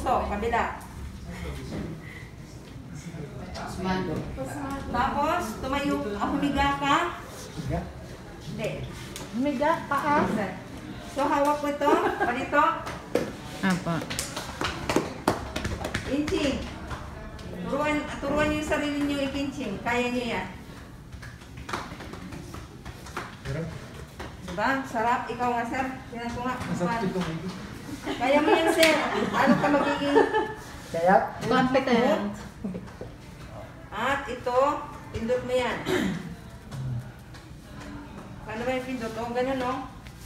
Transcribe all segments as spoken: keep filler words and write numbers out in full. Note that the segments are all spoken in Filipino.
puso, kabila. Tapos, tumayo, ah, humiga ka. Hindi. Humiga, paa. So, hawak mo ito, palito. Apa. Inching. Turuan, turuan niyo yung sarili niyo ikinching. Kaya niyo yan. Diba? Sarap. Ikaw nga, sir. Tinan ko nga. Kaya mo yan, sir. Ano ka magiging... Kaya? Competent. At ito, pindot mo yan. Paano ba yung pindot? O, ganun, no?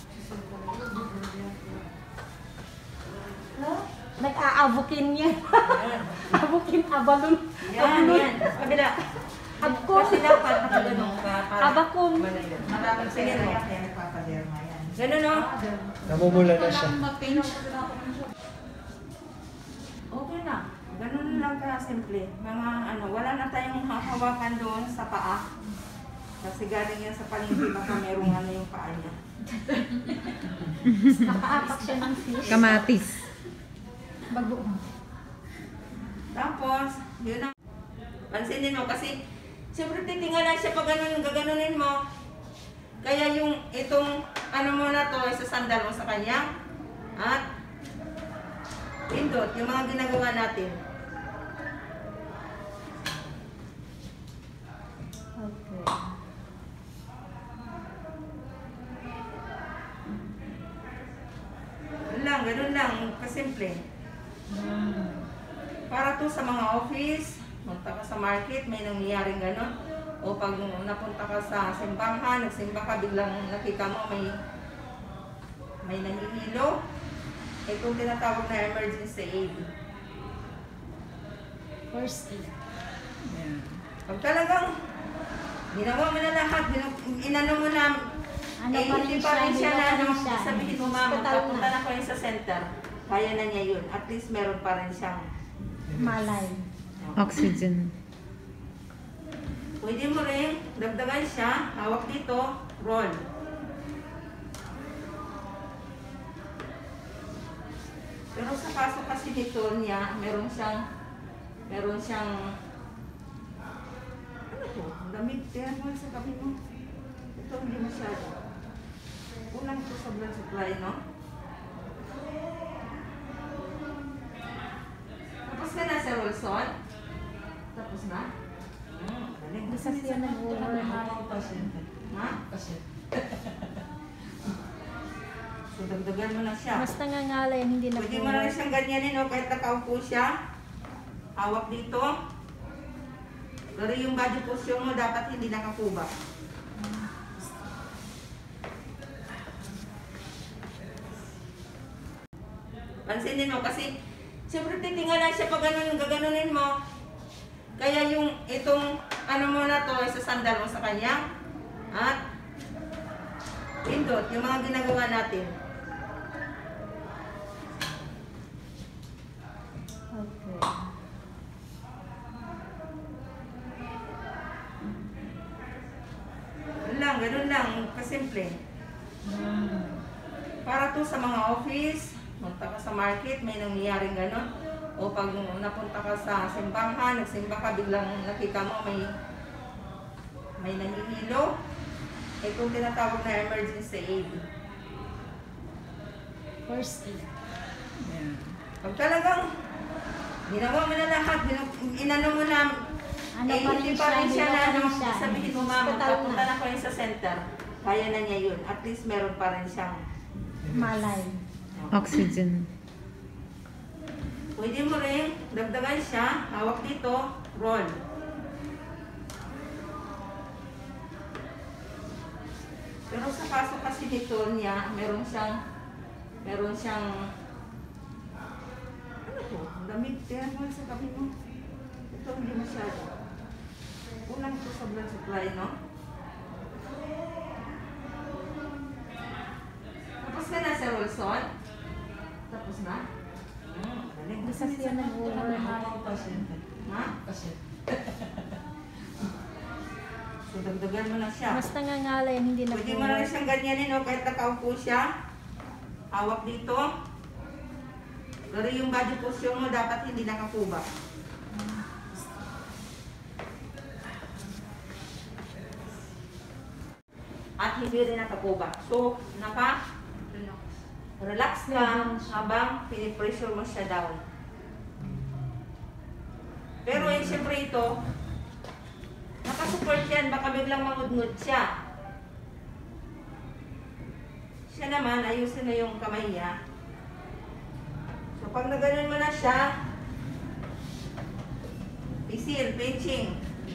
Nag-aabukin yan. Abukin, abalon. Yan, yan. Kabila. Abko. Kasi dapat nakagano'n ka. Abakon. Maraming sige mo. Ganun, no? Namumula na siya. Okay na. Ganun lang ka simple. Mga ano, wala na tayong hahawakan doon sa paa. Kasi galing yan sa palengke, baka merong ano yung paa niya. Nakaapak siya ng fish. Kamatis. Bago. Tapos, yun ang pansinin mo kasi siyempre titingala siya pag ganun, gaganunin mo. Kaya yung itong ano mo na to, isasandal mo sa kanya. At pindot, yung mga ginagawa natin. Okay. Ganun lang, ganun lang, kasimple. Para to sa mga office, punta ka sa market, may nangyayaring ganun. O pag napunta ka sa simbahan, nagsimba ka, biglang nakita mo may may nahihilo. Itong tinatawag na emergency aid. First aid. Yeah. Pag talagang ginawa mo na lahat, inano mo na, Ano eh pa rin hindi siya, pa rin siya na hindi ano, pa rin siya. sabihin mo mama, Hospital na. papunta na ko yun sa center. Kaya na niya yun. At least meron pa rin siyang Malay. Oxygen. pwede mo rin dagdagan siya, hawak dito, roll. Pero sa kaso kasi nito niya, meron siyang, meron siyang, ano to? Ang lamig, tiyan mo sa kabi mo. Ito hindi masyado. Kulang ito sa blood supply, no? Tapos ka na, Sir Wilson? Tapos na? Hmm, galing. Isa siya nag-overheart. Ha? So, dagdagan mo na siya. Mas nangangalay, hindi na Pwede mo na rin siyang ganyanin, no? Kahit nakaupo siya. Hawak dito. Pero yung body position mo, dapat hindi nakakuba. Pansinin mo, kasi siyempre titingala siya pag ganun, gaganunin mo. Kaya yung itong ano mo na to, isasandal mo sa kanya. At pindot, yung mga ginagawa natin. Okay. Ganun lang, ganun lang, kasimple. Para to sa mga office, punta ka sa market, may nangyayaring ganun. O pag napunta ka sa simbahan, nagsimba ka, biglang nakita mo may may nahihilo. Itong tinatawag na emergency aid. First aid. Yeah. Pag talagang ginawa mo na lahat, inano mo na, Ano eh pa hindi rin pa siya, rin siya hindi na pa ano, rin siya. sabihin mo mama, Hospital papunta na. na ko yun sa center. Kaya na niya yun. At least meron pa rin siyang Malay. Oxygen. pwede mo rin dagdagan siya, hawak dito, roll. Pero sa kaso kasi nito niya, meron siyang, meron siyang, ano to? Ang lamig, tiyan mo sa kabi mo. Ito hindi masyado. Kulang ito sa blood supply, no? Tapos ka na, Sir Wilson? Tapos na? Hmm, galing. Isa siya nag-overheart. Ha? So, dagdagan mo na siya. Mas nangangalay, hindi na Pwede mo na rin siyang ganyanin, no? Kahit nakaupo siya. Hawak dito. Pero yung body posture mo dapat hindi nakakuba. At hindi rin nakakuba. So, naka relax ka habang pinipressure mo siya down. Pero eh, siyempre ito, nakasupport yan, baka biglang mangudngud siya. Siya naman, ayusin na yung kamay niya. So, pag naganon mo na siya, pisil, pinching.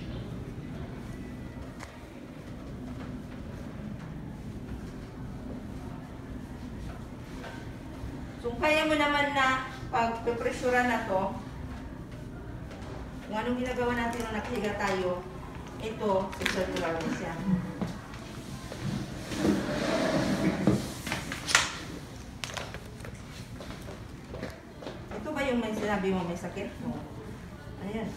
So, kaya mo naman na pag pipresyura na to, kung anong ginagawa natin nung nakahiga tayo, ito, circular mo siya. Ito ba yung may sinabi mo may sakit? No. Ayan.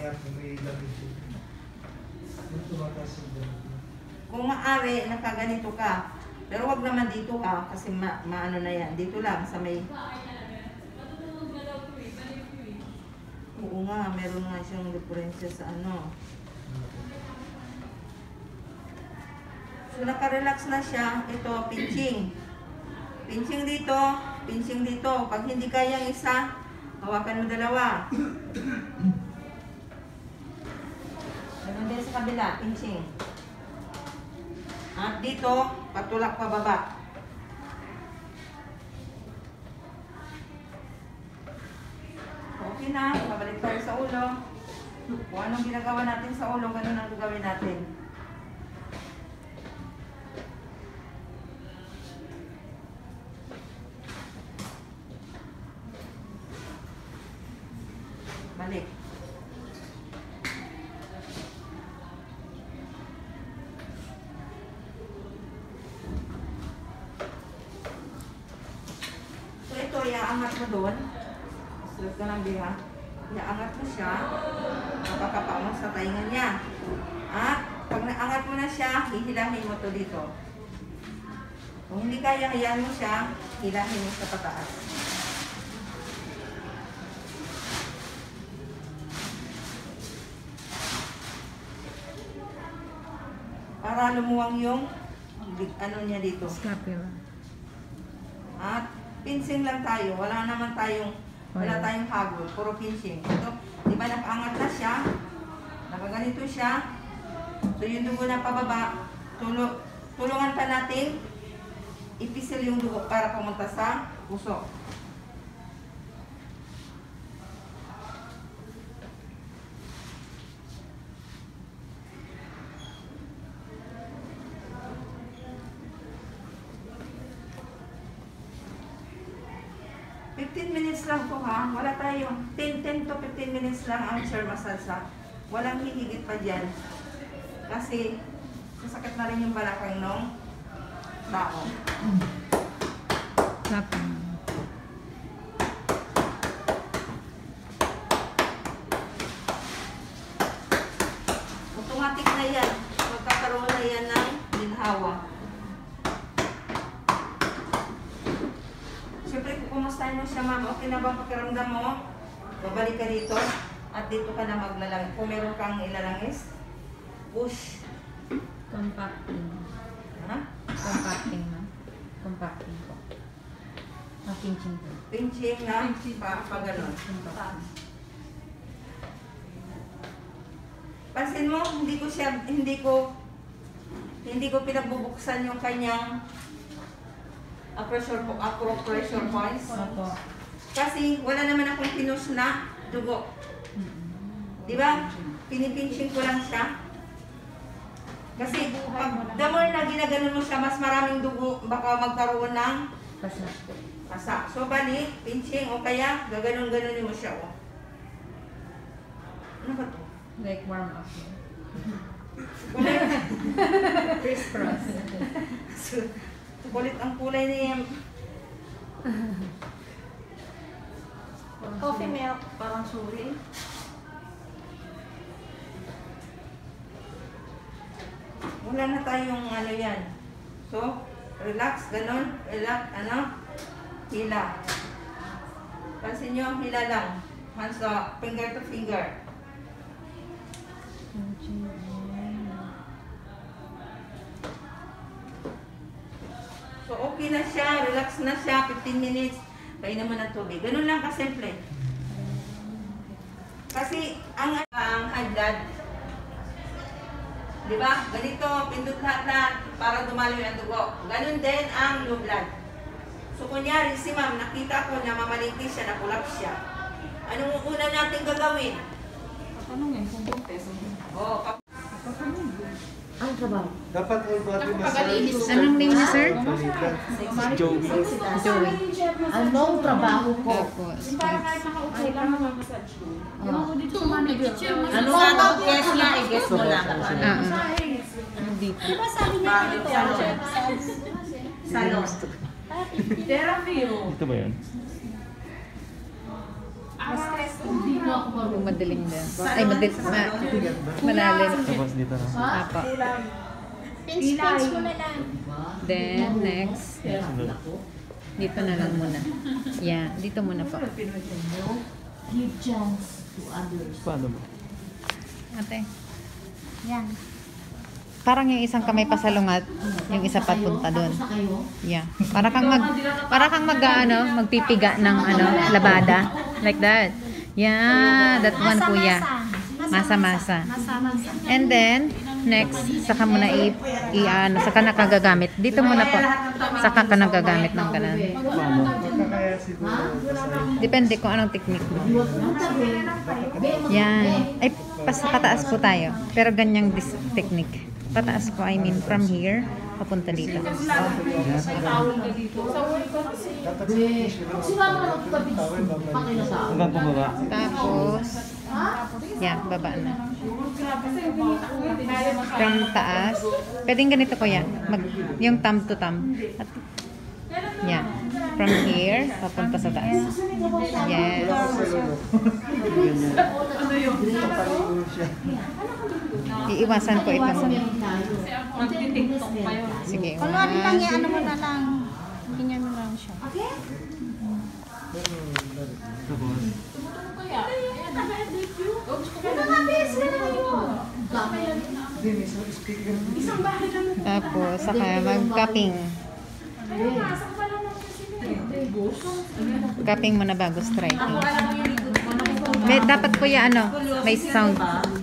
Kung maaari, nakaganito ka. Pero wag naman dito ha, kasi ma maano na yan. Dito lang, sa may... Oo nga, meron nga siyang diferensya sa ano. So, nakarelax na siya. Ito, pinching. Pinching dito, pinching dito. Pag hindi kayang isa, hawakan mo dalawa. Ganun din sa kabila, pinching. At dito, patulak pababa. Okay na, babalik tayo sa ulo. Kung anong ginagawa natin sa ulo, ganun ang gagawin natin. Balik. So ito, iaangat mo doon. Sulat ka lang biha. Iaangat mo siya. Kapakapa mo sa taingan niya. At pag naangat mo na siya, hihilahin mo to dito. Kung hindi kaya, hayaan mo siya, hilahin mo sa pataas. Para lumuwang yung ano niya dito. Scapula. At pinsing lang tayo. Wala naman tayong wala tayong hagod. Puro pinsing. Ito, di ba nakaangat na siya? Nakaganito siya. So yung dugo na pababa, tulo, tulungan pa natin ipisil yung dugo para pumunta sa puso. fifteen minutes lang po ha. Wala tayong ten to fifteen minutes lang ang chair massage ha. Walang hihigit pa dyan. Kasi sasakit na rin yung balakang nung tao. Scapula. Automatic na yan. Magkakaroon na yan ng ginhawa. Siyempre, kukumustahin mo siya, ma'am. Okay na bang pakiramdam mo? Babalik ka dito. At dito ka na maglalang. Kung meron kang ilalangis, push. Compacting. Ha? Compacting na. Compacting po. Ah, pinching po. Pinching na pa, pa ganun. Compacting. Pansin mo, hindi ko siya, hindi ko, hindi ko pinagbubuksan yung kanyang uh, pressure, uh, pressure points. Opo. Kasi wala naman akong pinus na dugo. Di ba? Pinipinching ko lang siya. Kasi pag the more na ginaganon mo siya, mas maraming dugo, baka magkaroon ng Pasa. pasa. So, bali, pinching o kaya gaganon-ganonin mo siya. Oh. Ano ba to? Like warm up. Kulay. Criss-cross. So, kulit ang kulay niya. Coffee milk. Parang suri. Wala na tayong ano yan. So, relax, ganon, relax, ano, hila. Pansin nyo, hila lang. Hands to, finger to finger. So, okay na siya. Relax na siya. fifteen minutes. Kainan mo ng tubig. Ganun lang kasimple. Kasi, ang, ang high blood, di ba? Ganito, pindot lahat-lahat para dumalo yung dugo. Ganun din ang low blood. So, kunyari, si ma'am, nakita ko na mamalingki siya, nakulap siya. Anong una natin gagawin? Tanungin kung buntes. Oo, oh, Ang trabaho. Dapat all body massage. Anong name niya, sir? Joey. Joey. Anong trabaho ko? Para kahit nakaupo lang makamassage ko. Yung ako dito sa manager. Ano nga daw guess niya? I-guess mo lang. Di ba sabi niya dito? salon. Therapy. Ito ba yun? Stress. Hindi mo ako marunong. Madaling din. Ay, madaling. Ma malalim. Tapos dito na. Apo. Pinch, pinch mo na lang. Then, next. Sunod. Dito na lang muna. Yeah, dito muna po. Give chance to others. Paano ba? Ate. Yan. Parang yung isang kamay pasalungat, yung isa papunta doon. Tapos na kayo? Yeah. Para kang mag para kang mag ano, magpipiga ng ano, labada. Like that. Yeah, that one kuya. Masa-masa. Masa-masa. And then next, saka mo na i, i ano, saka nakagagamit. Dito muna po. Saka ka nagagamit ng ganun. Paano? Baka kaya siguro. Depende kung anong technique mo. Huwag mo tabi. Be, Yan. Ay, pas, pataas po tayo. Pero ganyang dis technique. Pataas po, I mean, from here, papunta dito. Tawag ka dito. Sa work ko kasi. Dapat be. Sumama ka magtabi. Pakilasa. Hanggang pumaba. Tapos, yeah, baba na. Grabe sa yung pinita ko yun. Dinaya mo sa From taas, pwedeng ganito ko yan. Mag, yung thumb to thumb. At, yeah. From here, papunta sa taas. Yes. ano yun? Paligo siya. Iiwasan ko ito muna. Magtitiktok pa yun. Sige, Kunwari lang one. yan, ano mo na lang. Ganyan mo lang siya. Tapos, Kaya, Hindi, may isang speaker. isang bahay lang. Tapos, saka mag-cupping. Kaya nasa ka lang ng kasi. Cupping mo na bago striking. May, dapat po ya ano, may sound.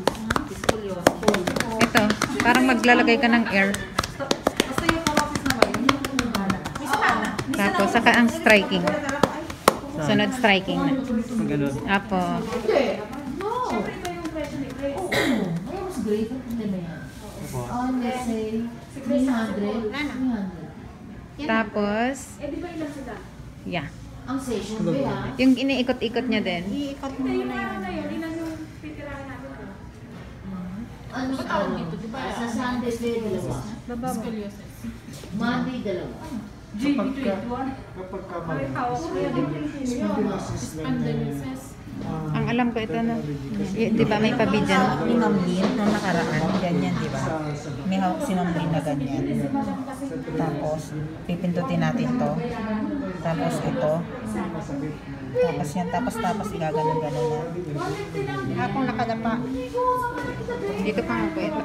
Ito, parang maglalagay ka ng air. Basta yung kapapis na ba yun? Tapos, saka ang striking. Sunod striking na. pag ganun. Apo. No. Oo. Ayaw mas great. Hindi ba yan? Tapos, On, let's say, three hundred. three hundred. Tapos, Eh, di ba ilan sila? yeah. Ang session ba yan? Yung iniikot-ikot niya din. Iikot mo Yung muna ano yan. na yun, ilan yung titirahin natin ko? Ano sa tawag ano? dito, di ba? Sa Sunday, day, dalawa. Baba mo. Scoliosis. Monday, dalawa. G B twenty-one. Kapag ka Ay, hawak ko yun. spondylosis lang. Spondylosis. Ah, Ang alam ko ito na. Y- di ba may pabidyan? Ni Ma'am Lynn, nung nakaraan, ganyan, di ba? sa- sa- May hawak si Ma'am Lynn na ganyan. Tapos, pipindutin natin to. Tapos ito. masakit. Tapos yan. Tapos, tapos, igaganon-ganon na. Akong nakadapa. Dito pa nga po ito.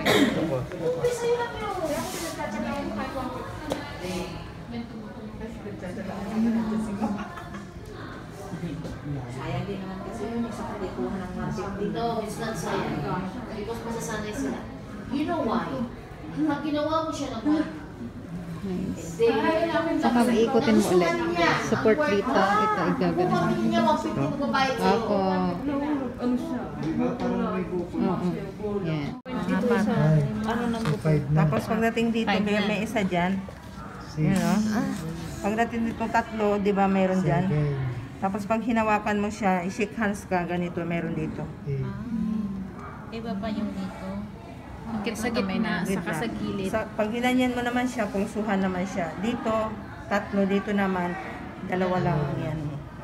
Sayang din naman kasi yun, isang kalikuhan ng one fifty. No, it's not sayang. Because masasanay sila. You know why? Pag ginawa mo siya ng one, Nice. they... Saka iikutin mo ulit. Support dito. Ito, Kung igaganon. pamilya niya, one fifty mo babayad sa'yo. Ako. Ano siya? Di ba parang may buko? Oo. Yan. Ay, Ano nang so five na. Tapos pagdating dito, Five may, na. may isa dyan. Six. Yun, no? Pagdating dito tatlo, di ba mayroon dyan? Seven. Tapos pag hinawakan mo siya, i-shake hands ka, ganito, meron dito. Eight. Iba pa yung dito. Sa gitna, Saka sa gilid. Sa, pag hinanyan mo naman siya, pulsuhan naman siya. Dito, tatlo, dito naman, dalawa lang yan.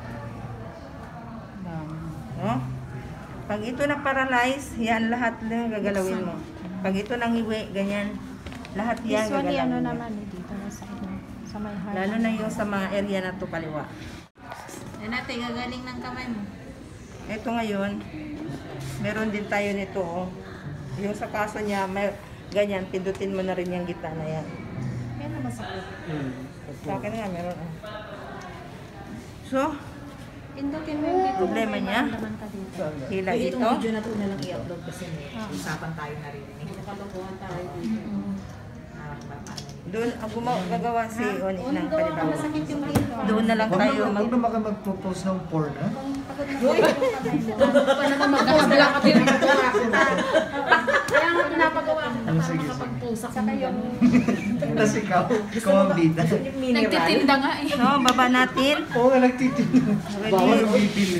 No? Pag ito na paralyze, yan lahat lang gagalawin mo. Pag ito nang iwi, ganyan, lahat yan Usually, ano gagalawin mo. naman eh, dito na sa, sa may heart. Lalo na yung sa mga area na to kaliwa. Yan natin, gagaling ng kamay mo. Ito ngayon, meron din tayo nito. Oh. Yung sa kaso niya, may, ganyan, pindutin mo na rin yung gitna na yan. Kaya na masakit. Sa akin nga, meron. Oh. So, Pindutin mo yung dito. problema niya, Naman ka dito. hila Pwede dito. itong video na ito na lang i-upload kasi may usapan tayo narinig. Nakalukuhan tayo dito. Ah, paano? Doon, ang gumawa, gagawa si Oni ng Doon, kalibaw. masakit yung dito. Doon na lang Huwag tayo na, mag... huwag na maka mag-propose ng porn, ha? Pagod na yung kamay mo. Magkakabla ka din. Kaya nga pinapagawa ko Ano, sige, sige. pagpusak Saka yung Tapos ikaw, ikaw ang bida. Yung mineral. Nagtitinda nga eh. So, baba natin. Oo nga, nagtitinda. Bawal ang bibili.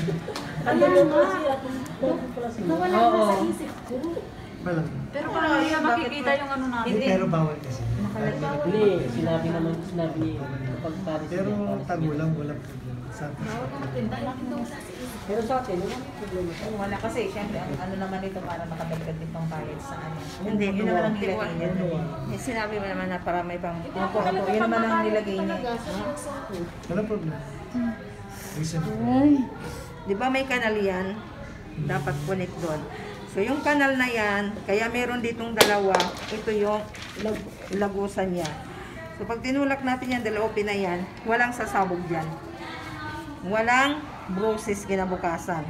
Nawala na sa isip ko. Walang. Pero parang hindi na makikita yung ano natin. Hindi, pero bawal kasi. Hindi, sinabi naman, sinabi niya kapag paris Pero tagulang, walang problema. Sa Pero sa atin, wala nang problema. Kung wala kasi, syempre, ang ano naman ito para makadagdag din pang kahit sa ano. Hindi, Yun naman ang nilagay niya. Eh, sinabi mo naman na para may pang... Opo, opo, yun naman ang nilagay niya. walang problema. Reason. Di ba may kanal yan? Dapat connect doon. So, yung kanal na yan, kaya meron ditong dalawa, ito yung lag- lagusan niya. So, pag tinulak natin yan, dalaopin na yan, walang sasabog dyan. Walang bruises kinabukasan.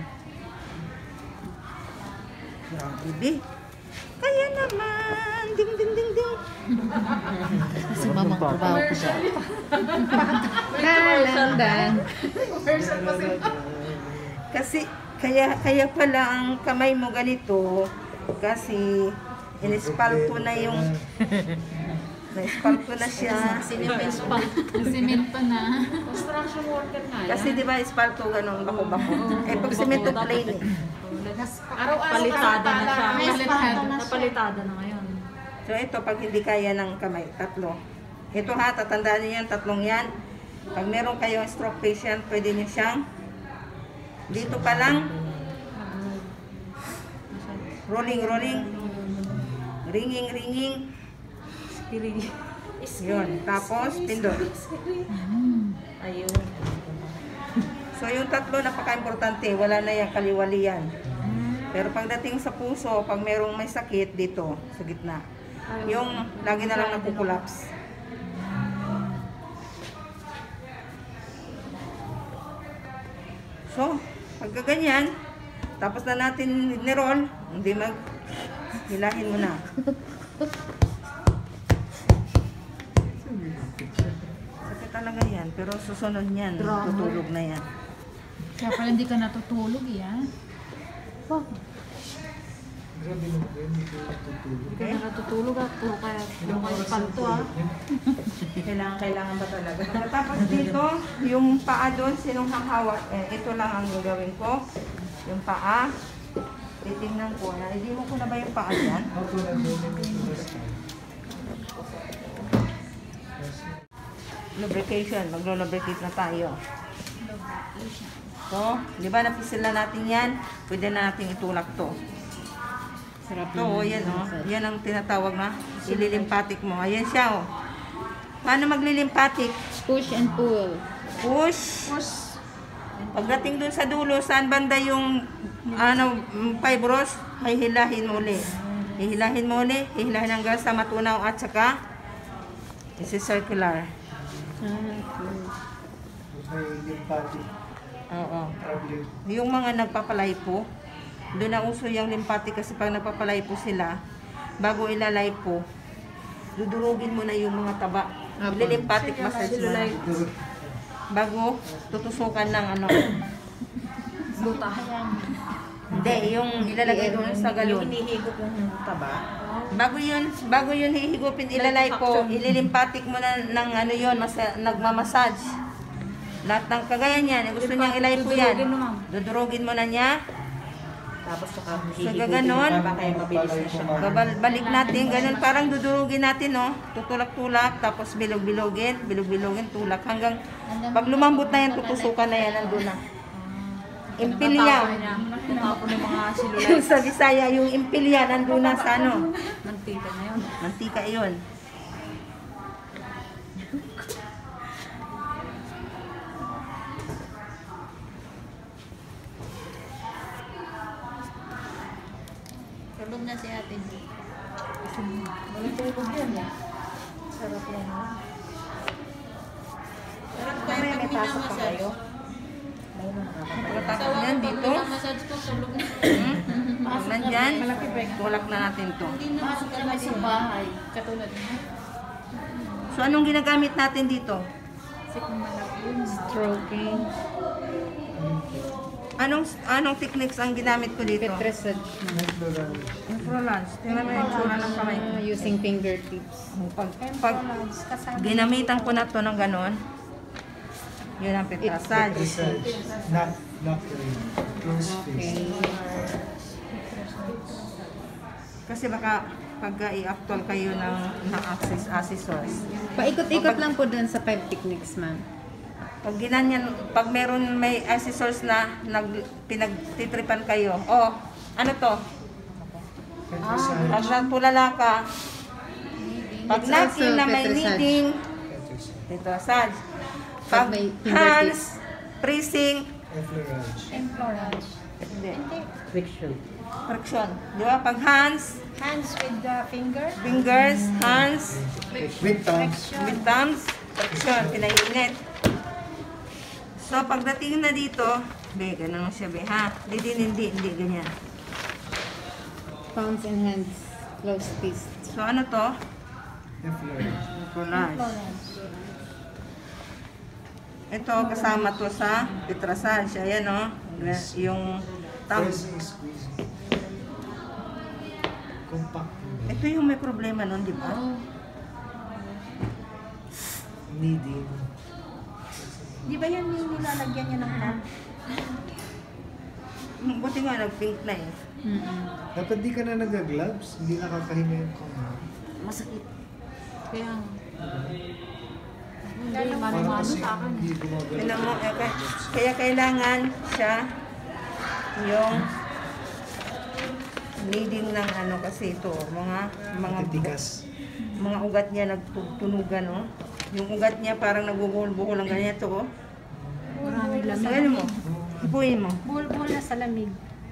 Grabe, di. Kaya naman, ding ding ding ding. Sa mamang trabaho ko siya. Kalandan. Kasi, kaya, kaya pala ang kamay mo ganito, kasi inispalto na yung, na-ispalto na siya. Sinimento pa. Simento na. Construction worker nga yan. Kasi di ba ispalto ganun bako-bako? Eh pag simento plain eh. Araw-araw Palitada na siya. May espalto na siya. Napalitada na ngayon. So ito pag hindi kaya ng kamay, tatlo. Ito ha, tatandaan niyo yan, tatlong yan. Pag meron kayong stroke patient, pwede niyo siyang dito pa lang rolling, rolling, ringing, ringing. Yun. Tapos, pindot. Ayun. So, yung tatlo, napaka-importante. Wala na yung kaliwalian. Pero pagdating sa puso, pag merong may sakit dito, sa gitna, yung lagi na lang nagkukulaps. So, pagka ganyan, tapos na natin ni-roll, hindi mag, hilahin mo na. Sakit talaga yan, pero susunod yan, tutulog na yan. Kaya pala hindi ka natutulog yan. Grabe naman, hindi ko tutulog. Hindi ka na natutulog ah. Puro kaya puro kaya espalto ah. Kailangan, kailangan ba talaga? Tapos dito, yung paa doon, sinong hahawak? Eh, ito lang ang gagawin ko. Yung paa, titingnan ko na. Hindi mo ko na ba yung paa yan? Ako na Lubrication. Maglo-lubricate na tayo. So, di ba napisil na natin yan? Pwede na natin itulak to. Sarap Ito, oh, yan oh. Yan ang tinatawag na ililimpatic mo. Ayan siya oh. Paano maglilimpatic? Push and pull. Push. Pagdating dun sa dulo, saan banda yung ano, mm, fibros, ay hilahin mo uli. Hihilahin mo uli, hihilahin hanggang sa matunaw at saka isi-circular. may lymphatic Oo. problem. Yung mga nagpapalipo, doon na uso yung lymphatic kasi pag nagpapalipo sila, bago ilalipo, dudurugin mo na yung mga taba. Lymphatic massage mo na. Bago tutusukan ng ano. Hindi, yung ilalagay doon sa galon. Hinihigop yung taba. Bago yun, bago yun hihigupin, ilalay po, ililimpatic mo na ng ano yun, masa, nagmamassage. Lahat ng kagaya niyan, gusto niyang ilay po yan. Dudurugin mo na niya. Tapos saka So, gaganon. Baka kaya mabilis na siya. Babal- Balik natin, ganun, parang dudurugin natin, no? Tutulak-tulak, tapos bilog-bilogin, bilog-bilogin, tulak. Hanggang, pag lumambot na yan, tutusukan na yan, nandun na. Impilya. Tapos ng mga silulay. Yung sa Bisaya, yung impilya, nandun na sa ano? Mantika na yun. Mantika yun. Tulog na si ate. Malutulog yan eh. Sarap yan ha. Sarap Kaya kaya may pag pasok pa minamassage. kayo? Pagkatapos Sawa yan ko pag dito. minamassage ko, tulog na. Pag nandyan, tulak na natin to. Hindi na Pasok kami sa bahay. Katulad mo. So anong ginagamit natin dito? Kasi kung malapin. Stroking. Anong anong techniques ang ginamit ko dito? Petressage. Nag-pluralize. Infrolance. Tingnan mo yung tsura ng kamay ko. Ah, using fingertips. Pag, pag ginamitan ko na to ng ganon, yun ang petrasage. Research. Knock, knock ring. Close Okay. face. Kasi baka pagka i-actual kayo ng, ng access accessors. Paikot-ikot lang po dun sa five techniques, ma'am. Pag ginanyan, pag meron may accessors na nag, pinagtitripan kayo, oh, ano to? Petrosage. Pag nagtulala ka, pag It's nakin also na may petrosage. needing, Petrosage. petrosage. Pag Pag may hands, fingertips. pressing, Effleurage. Templorage. hindi, Friction. friction. Di ba? Pag hands, Hands with the finger. fingers, hands, With thumbs. with thumbs, friction, pinainit. So, pagdating na dito, be, ganun siya, be, ha? Hindi, hindi, hindi, hindi, ganyan. Palms and hands. Close fist. So, ano to? Effleurage. Collage. Ito, kasama to sa petrasage. Ayan, o. Yung thumb. Pressing, squeezing. Compact. Ito yung may problema nun, di ba? Kneading. Di ba yan yung nilalagyan niya ng cup? Buti nga, nag-pink na eh. Mm-mm. Dapat di ka na nag-gloves, hindi nakakahinga yung kamay. Masakit. Kaya hindi, Parang mano-mano kasi sa akin. hindi gumagalaw. Tignan mo, eh, kaya, kaya kailangan siya yung needing ng ano kasi ito, mga mga Matitigas. mga ugat niya nagtutunugan, no? Yung ugat niya parang nagbubuhol-buhol ang ganito, oh. Maraming lamig. Ano mo? Ipuin mo. Buhol-buhol na sa lamig.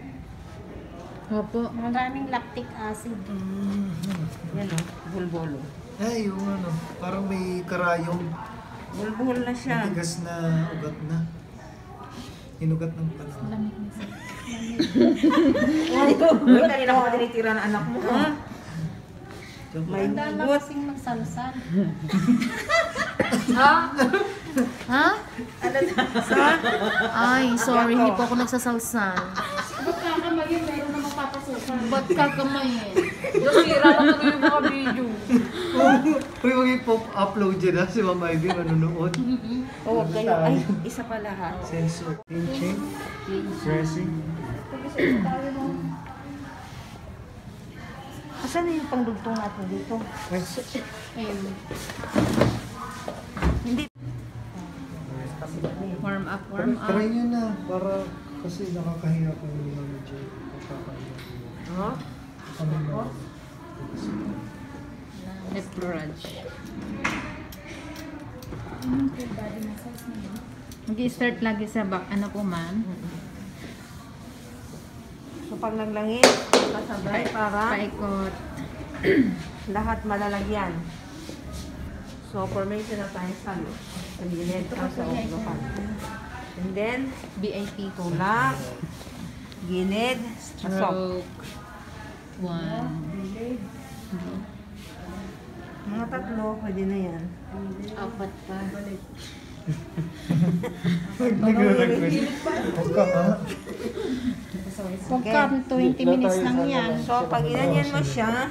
Opo. Maraming lactic acid. Yan, oh. Bulbolo. Ay, yung ano, parang may karayong Bulbol na siya. matigas na ugat na. Inugat ng panahon. Lamig na siya. Uy, kanina ko pa tinitira ng anak mo, ha? May Tandaan lang bugot. kasing magsalsal. Ha? Sa? Ay, sorry, hindi po ako nagsasalsal. Ba't kakamayin? Meron na mapapasukan. Ba't kakamayin? Dasira lang na yung mga video. Uy, wag i-pop-upload dyan ha, si Mama Ivy manonood. Oo, kayo. Ay, isa pala, ha? Sensor. Pinching. Pressing. Asan na yung pangdugtong natin dito? Ayun. Hindi. Warm up, warm up. Try nyo na, para kasi nakakahiya kung hindi na medyo nakakahiya. Ha? Kami na. Effleurage. Ano po body massage na yun? Mag-i-start lagi sa back. Ano po, ma'am? So, pag naglangit, kasabay para Paikot. lahat malalagyan. So, formation na tayo sa sa gilid o sa ulokan. And then, B I P. tulak, gilid, pasok. Stroke. One. Mga tatlo, pwede na yan. Apat pa. Nag-request. Huwag ka ha. Huwag ka, twenty minutes lang yan. So, pag inanyan mo siya,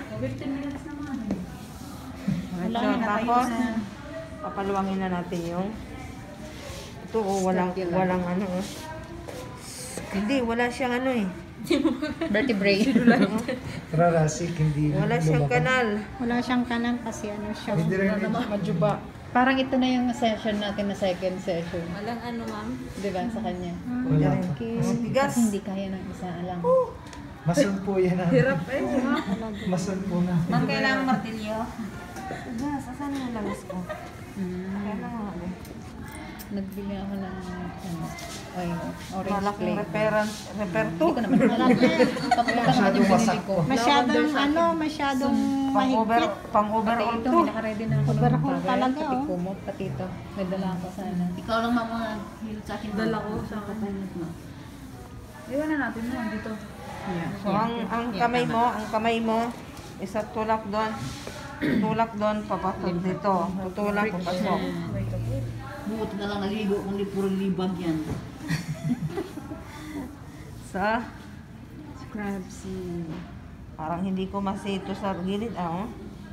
Wala so, na tayo tapos, sa... papaluwangin na natin yung ito, oh, walang, walang ano, oh. Hindi, wala siyang ano eh. Vertebrae. Rarasik, hindi Wala siyang lumabas. kanal. Wala siyang kanan kasi ano siya. Hindi rin Majuba. Parang ito na yung session natin na second session. Walang ano, ma'am. Di ba? Sa kanya. Wala pa. Tigas. Kasi hindi kaya ng isa lang. Masan po yan ha. Hirap eh. Masan po na. Ma'am, kailangan martilyo? Tigas, asan yung langis ko? Mm. Kailangan ano. Nagbili ako ng ano, oil, orange Malaking flavor. reference, refer to. Hindi ko naman alam. Papunta naman yung binili ko. Masyadong ano, masyadong Pang over, mahigpit. pang Pati overall ito, to. may nakaready na ako ng Overhaul bagay. talaga, Pati oh. kumot, pati ito. May dala ako sana. Ikaw lang mama hilot sa akin. Dala ko sa akin. Iwan na natin mo dito. Yeah. So, ang, ang kamay mo, ang kamay mo, isa tulak doon. Tulak doon, papasok dito. Tutulak, papasok. Buti na lang naligo kung di puro libag yan. Sa, Scrubsy. parang hindi ko masito sa gilid, ah. Oh.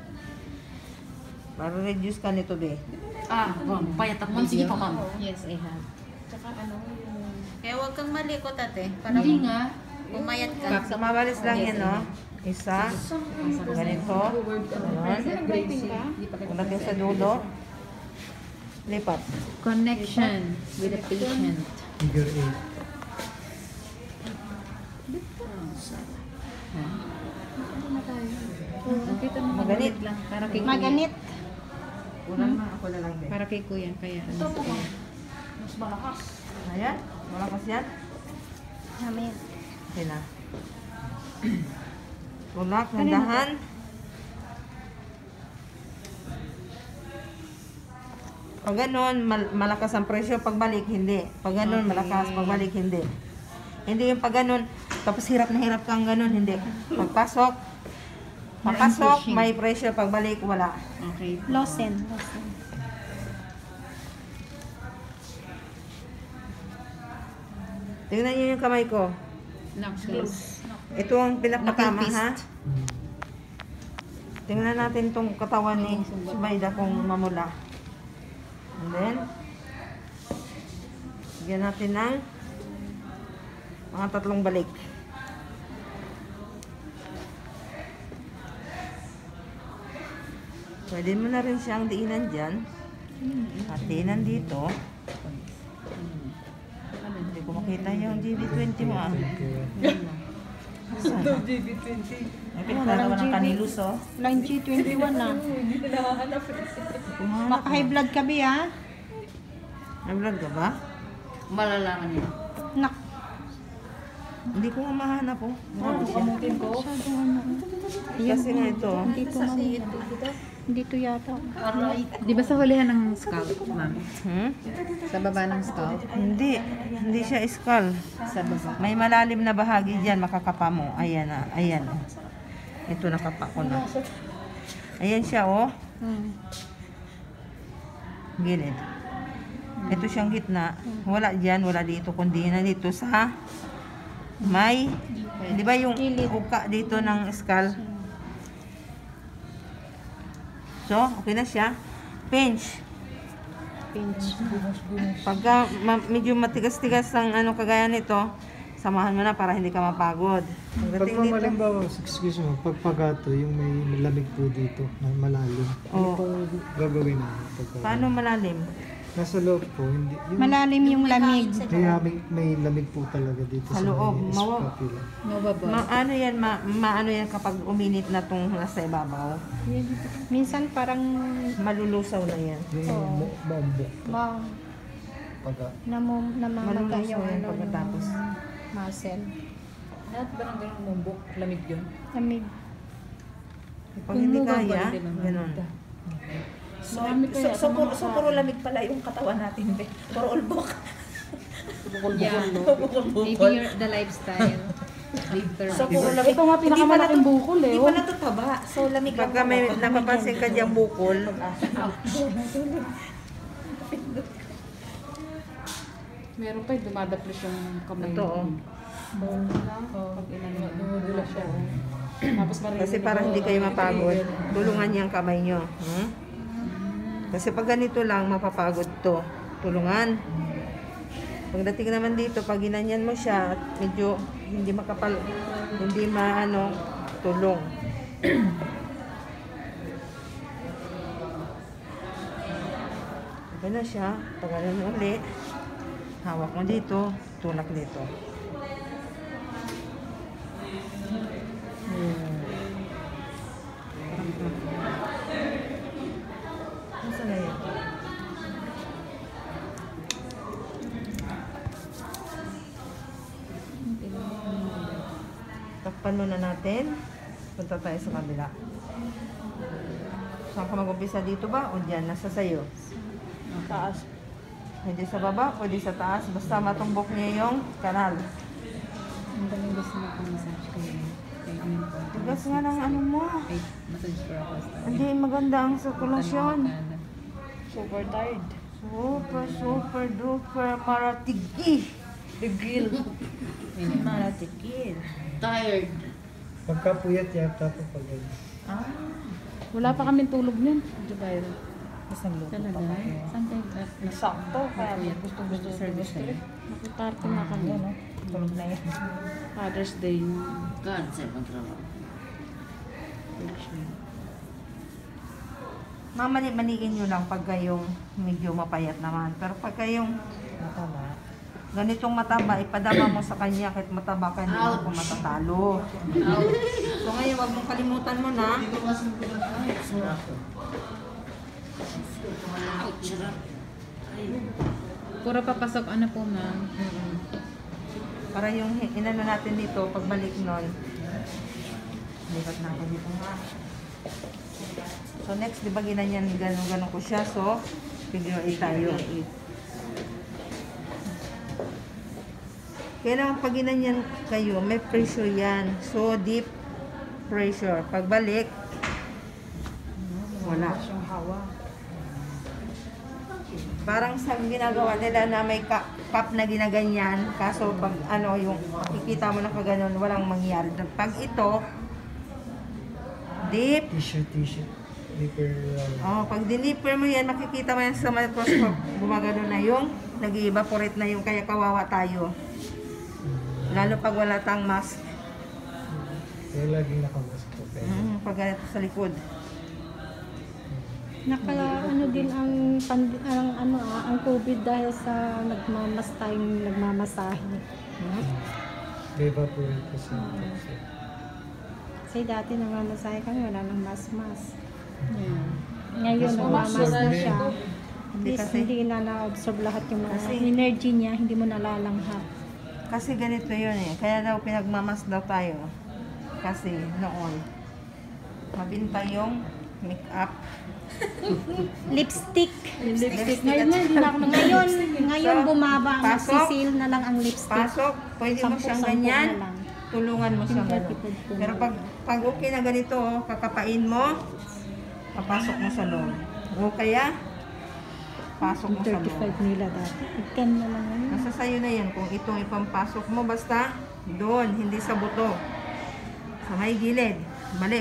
Para reduce ka nito, be. Ah, ma'am, payat ako. Ma'am, sige pa ma'am. Yes, I have. Tsaka ano yung... Kaya huwag kang malikot ate. Para Hindi nga. pumayat ka. So, mabalis lang yan, no? Isa, ganito, gano'n. Ulat yung sa dulo. Lipat. Connection with the patient. Figure eight. Nakita mo Maganit. lang. Para kay kuya. Maganit. Ulang na, ako na lang, be. Para kay kuya. Kaya ano sa kuya. Mas malakas. Ayan, malakas yan. Namin. Okay na. Tulak, nandahan. Pag ganun, mal- malakas ang presyo, pagbalik, hindi. Pag ganun, malakas, pagbalik, hindi. Hindi yung pag ganun, tapos hirap na hirap kang ganun, hindi. Pagpasok, papasok, may presyo, pagbalik, wala. Okay. Losen. Losen. Tingnan niyo yung kamay ko. Knuckles. Ito ang pinapakama, Knuckle ha? fist. Tingnan natin tong katawan ni Subayda kung mamula. And then, bigyan natin ng mga tatlong balik. Pwede mo na rin siyang diinan dyan. At diinan dito. Hindi ko makita yung G B twenty mo, ah. Saan? G B twenty. May pinagkagawa ng kanilos, oh. Line G twenty-one na. Hindi ko nakahanap. Kumahanap Baka high blood ka, Bi, ha? May vlog ka ba? Malalaman niya. Nak. Hindi ko nga mahanap, oh. Grabe siya. Pamungkin ko. Masyadong ano. Kasi nga ito, oh. Dito, ma'am. Dito yata. Aray. Di ba sa hulihan ng scalp, ma'am? Hmm? Sa baba ng scalp? Hindi. Hindi siya skull. Sa baba. May malalim na bahagi dyan, makakapa mo. Ayan, ah. Ayan, oh. Ito, nakapa ko na. Ayan siya, oh. Hmm. Gilid. Ito siyang gitna. Wala dyan, wala dito, kundi na dito sa may, di ba yung uka dito ng skull? So, okay na siya. Pinch. Pinch. Pagka ma- medyo matigas-tigas ang ano kagaya nito, samahan mo na para hindi ka mapagod. Pag Pagdating dito, malimbawa, excuse mo, pag pagato, yung may lamig po dito, na malalim. Ano Oh. pong gagawin namin? Pagka, paano malalim? Nasa loob po, hindi, yung, Malalim yung lamig. kaya may, may lamig po talaga dito Sa loob, may mawa- scapula. Mababa. Ma ano yan, ma, maano yan kapag uminit na tong nasa ibabaw? Minsan parang Malulusaw na yan. Yung Oo. mo- maambok ma pagka. namum namamaga Malulusaw yung yan ano pagkatapos. yung muscle. Lahat ba ng ganun mumbok? Lamig yun? Lamig. Pag hindi Kung kaya, hindi naman. ganun. So, so, so, puro, so, puro lamig pala yung katawan natin, be. Puro ulbok. Yeah. Maybe your, the lifestyle. After. So, puro lamig. Ito nga pinakamalaking bukol, eh. Hindi pala ito taba. So, lamig lang Pagka may napapansin ka diyang bukol, Meron pa yung dumadaplos yung kamay. ito, oh. Pag inano, dumudula siya. Tapos marinig Kasi para hindi kayo mapagod, tulungan niya ang kamay nyo. Hmm? Kasi pag ganito lang, mapapagod to. Tulungan. Pagdating naman dito, pag ginanyan mo siya, at medyo hindi makapal, hindi maano, tulong. Okay na siya. Pag ano mo uli, hawak mo dito, tulak dito. Nasaan na yun? Takpan muna natin. Punta tayo sa kabila. Saan ka mag-umpisa dito ba? O dyan? Nasa sayo? Taas. Pwede sa baba, pwede sa taas. Basta matumbok niya yung kanal. Ang galing gusto mo pang massage ko yun. Kaya ano po. Tigas nga ng ano mo. Ay, massage for ako. Hindi maganda ang sirkulasyon. Super tired. Super, super, duper, maratigil. Tigil. Maratigil. Tired. Pagkapuyat yata po pag Ah, Wala pa kami tulog nun. Dubai. Tapos nagluto pa Talaga? kayo. Sometimes, uh, Sakto. Kaya gusto gusto service sa'yo. Nakiparty na kami. Ano? Tulog na yan. Father's Day. God, sa ibang trabaho. mamani-maniin nyo lang pag kayong medyo mapayat naman. Pero pag kayong Mataba. ganitong mataba, ipadama mo sa kanya kahit mataba ka, hindi mo po matatalo. So ngayon, wag mong kalimutan mo na. Puro papasok, ano po ma'am? Mm-mm. Para yung hi- inano natin dito, pagbalik nun, lipat na ako dito nga. So next, di ba ginanyan, ganun-ganun ko siya. So, figure eight tayo. Kaya naman pag ginanyan kayo, may pressure yan. So, deep pressure. Pagbalik, wala. Yung hawa. Parang sa ginagawa nila na may cup, cup na ginaganyan, kaso pag ano yung makikita mo na kaganon, walang mangyari. Pag ito, deep, T-shirt, t-shirt. Deeper round. oh, pag diniper mo yan, makikita mo yan sa microscope, gumagano na yung, nag-evaporate na yung, kaya kawawa tayo. Lalo pag wala tang mask, Kaya laging nakamask po. Pero mm, pag ganito sa likod. Naka ano din ang pand- ang ano ah, ang COVID dahil sa nagmamas tayong nagmamasahe. Hmm? evaporate kasi. Kasi dati nagmamasahe kami wala nang mas-mas. Yeah. Ngayon Mas nagmamas na ma-absorb siya. din. At least Kasi- hindi na na-absorb lahat yung mga Kasi- energy niya, hindi mo nalalanghap. Kasi ganito yun eh. Kaya daw pinagmamas daw tayo. Kasi noon, mabinta yung make-up. Lipstick. Lipstick Ngayon na, hindi na ako nag- Ngayon, ngayon So, bumaba, pasok. nagsisil na lang ang lipstick. Pasok, pwede mo siyang Sampu-sampu ganyan. na lang. Tulungan mo siyang Yung gano'n. thirty po. Pero pag, pag okay na ganito, oh, kakapain mo, papasok mo sa loob. O kaya, pasok mo sa loob. thirty-five nila dati. ten na lang ngayon. Nasa sayo na yan kung itong ipampasok mo, basta doon, hindi sa buto. Sa may gilid. Balik.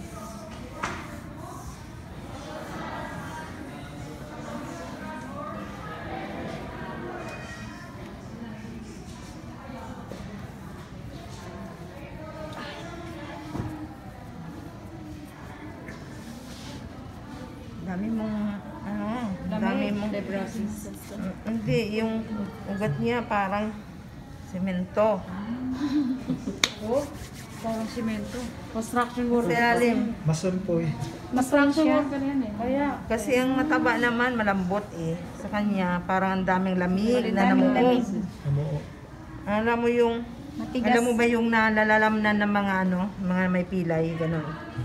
Dami mong, ano, dami mong, Mm, hindi, yung ugat niya parang semento. Oh, parang simento. Construction worker. Sa ilalim. Mason po eh. Construction worker yan eh. Kaya, Kasi ang mataba naman, malambot eh. Sa kanya, parang ang daming lamig na Daming namuo. lamig. Amoo. Alam mo yung, Matigas. alam mo ba yung nalalalamnan ng mga ano, mga may pilay, ganun.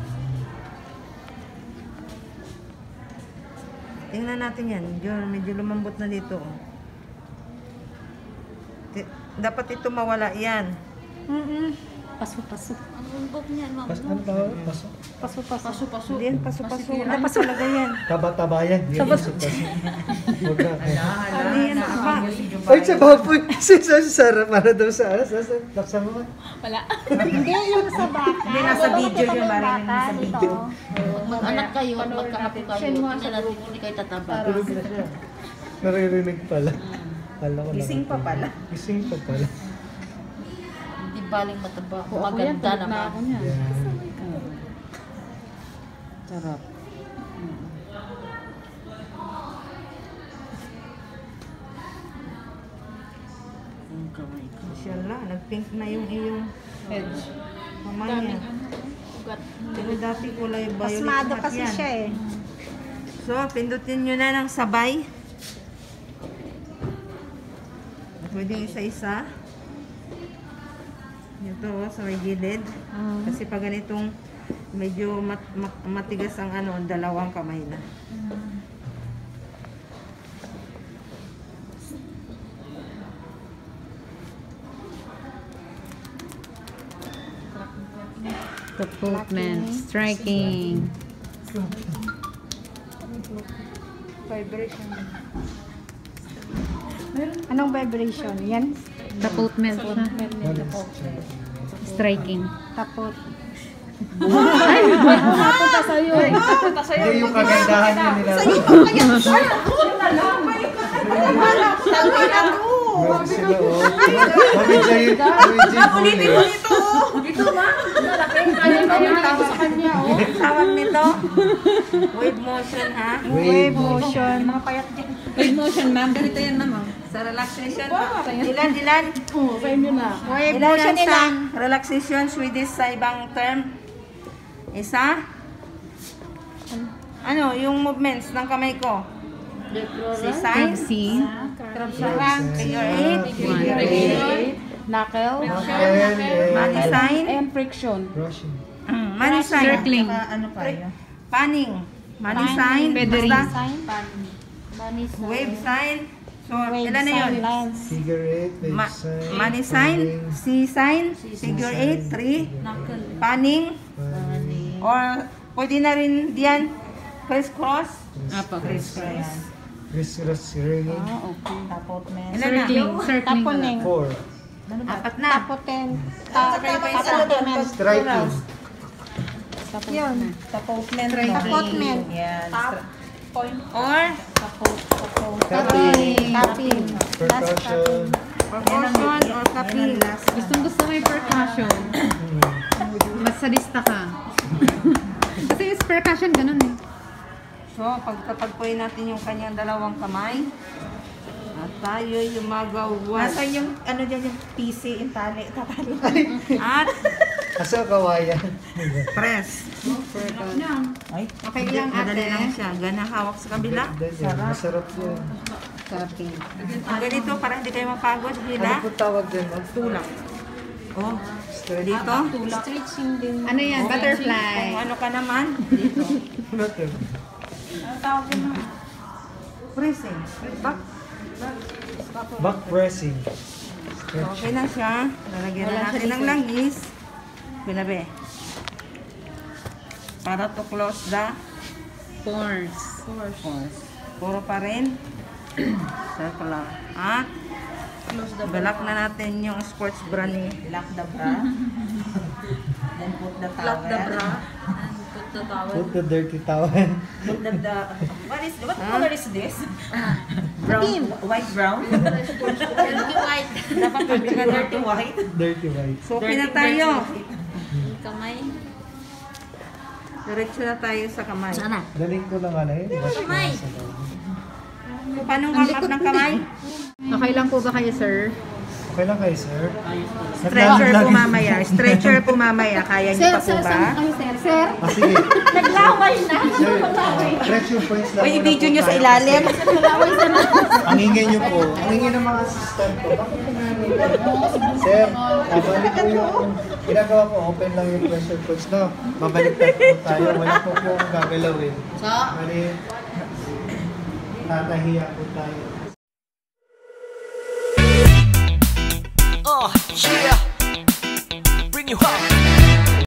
Tingnan natin yan. Medyo, medyo lumambot na dito. oh. Ti- Dapat ito mawala yan. Mm-mm. Paso-paso. Ang umbok niyan, ma'am. Pas, ano tawag? Paso. Paso-paso. paso-paso. Hindi yan, paso-paso. Masikiran. Dapat talaga yan. Taba-tabayan. Hindi yan paso. Huwag na. Ano yan, ba? Ay, sa baboy. Si Sarah para daw sa sa sa laksa mo. Hindi, yung sa baka. Hindi, nasa video yun, Baka, maraming nasa dito. video. Pag mag-anak kayo at magkaapo kayo, tingnan natin kung hindi kayo tataba. Tulog na siya. Naririnig pala. Kala ko Gising pa pala. Gising pa pala. Hindi baling mataba. Ako yan, Maganda tulog na naman. ako niyan. Yan. Sarap. Ang kamay ko. Inshallah, nag-pink na yung iyong Edge. mamaya. Ugat. Pero dati kulay violet Pasmado lahat kasi yan. siya eh. So, pindutin nyo na ng sabay. Pwede isa-isa. Ito, oh, sa may gilid. Ah. Kasi pag ganitong medyo mat, mat, matigas ang ano, dalawang kamay na. Movement. Striking. Anong vibration? Yan? Tapotment siya. One is striking. Striking. Tapot. Hindi yung kagandahan niya nila. Grabe sila, oh. Mami Jay, Mami Jay Bule. Tawag nito, wave motion, ha? Wave motion. Wave motion, ma'am. Ganito yan, ma'am. Sa relaxation, ilan, ilan? Wave Ilan motion yan sa ilan? relaxation, Swedish sa ibang term? Isa? Ano, yung movements ng kamay ko? Si sign? C. Figure eight? Figure eight. Knuckle. Money sign? And friction. Russian. Mm, money sign? Circling. Ano pa yun? Panning? Money sign? Feathering. Basta? Wave sign? So, ilan na yun? Lines. Figure eight, wave Ma- sign. money sign? C sign? Figure eight? Three? Panning? Panning. Or pwede na rin diyan criss-cross? Apo. Criss-cross. Chris Ross ringing. Tapotment. Ilan na? Circling. Circling. Taponing. Four. Apat na. Tapoten. Tapotment. Striking. Yun. Tapotment. Tapotment. Yan. Or Tapping. Tapping. Percussion. percussion or cupping. Gustong gusto mo yung percussion. Mas sadista ka. Kasi yung percussion, ganun eh. So, pagtatagpuin natin yung kanyang dalawang kamay. At tayo yumagawas. Nasaan yung, ano dyan, yung P C, yung tali, tatali. At Asa kawayan? press. Ay, Okay lang ate. Madali lang siya. Gana hawak sa kabila. Masarap yan. Tapping. Ang ganito para hindi kayo mapagod. Ano Hila. po tawag din? Ma'am? Tulak. Oh, Straight. dito. Stretching din. Ano yan? Butterfly. Kung ano ka naman. Dito. Ano to? Pressing. Back. Back pressing. Okay na siya. Lalagyan na natin ng langis. Binabi. Para to close the Pores. puro pa rin. Circular. At balak na natin yung sports bra ni lock the bra. Then put the towel. Lock the bra. Put the dirty towel. Put the, the, what is, what color is this? Brown, white brown? Dirty white. Dapat pagbigan Dirty white? Dirty white. So, okay na tayo. Kamay. Diretso na tayo sa kamay. Sana. Daling ko lang ano eh. Kamay. So, paano warm up ng kamay? Okay lang po ba kayo, sir? Okay lang kayo, sir? Stretcher po mamaya. Stretcher po mamaya. Kaya niyo pa po ba? sir? Sir? Ah, sige. Naglaway na. Sir, pressure points lang. Uy, muna i-video po nyo sa tayo. ilalim. Ang ingay nyo po. Ang ingay ng mga assistant ko. Bakit sir, babalik po yung ginagawa ko. Open lang yung pressure points. No, babalik po tayo. Wala po po akong gagalawin. Bali, tatahiya po tayo. Uh, yeah. Bring you up.